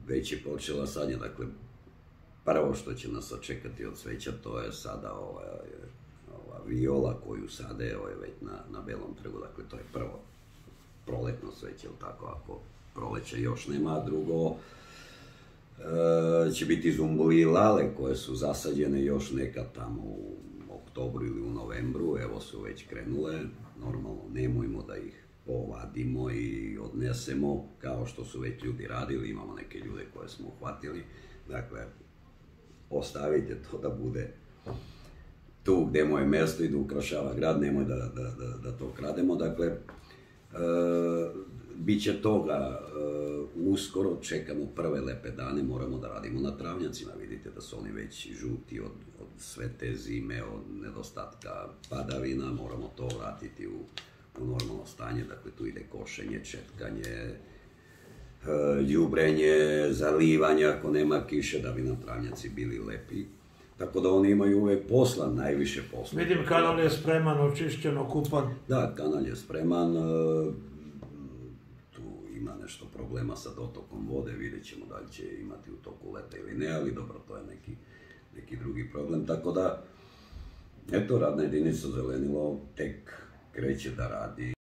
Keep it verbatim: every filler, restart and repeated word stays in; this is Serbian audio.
već je počela sadnja, dakle, prvo što će nas očekati od cveća, to je sada ova, ova viola koju sade ovaj, već na, na Belom trgu, dakle, to je prvo proletno cveće, ili tako, ako proleće još nema, a drugo e, će biti zumbuli i lale koje su zasađene još nekad tamo u oktobru ili u novembru, evo su već krenule, normalno nemojmo da ih povadimo i odnesemo, kao što su već ljudi radili, imamo neke ljude koje smo uhvatili, dakle, ostavite to da bude tu gde mu je mesto i da ukrašava grad, nemoj da, da, da, da to krademo, dakle, e, bit će toga, e, uskoro čekamo prve lepe dane, moramo da radimo na travnjacima, vidite da su oni već žuti od, od sve te zime, od nedostatka padavina, moramo to vratiti u, u normalno stanje, dakle tu ide košenje, četkanje, đubrenje, zalivanje ako nema kiše da bi nam travnjaci bili lepi. Tako da oni imaju uvek posla, najviše posla. Vidim kanal je spreman, očišćen, okupan. Da, kanal je spreman. Tu ima nešto problema sa dotokom vode, vidjet ćemo da li će imati u toku leta ili ne, ali dobro, to je neki, neki drugi problem. Tako da, eto, radna jedinica Zelenilo tek kreće da radi.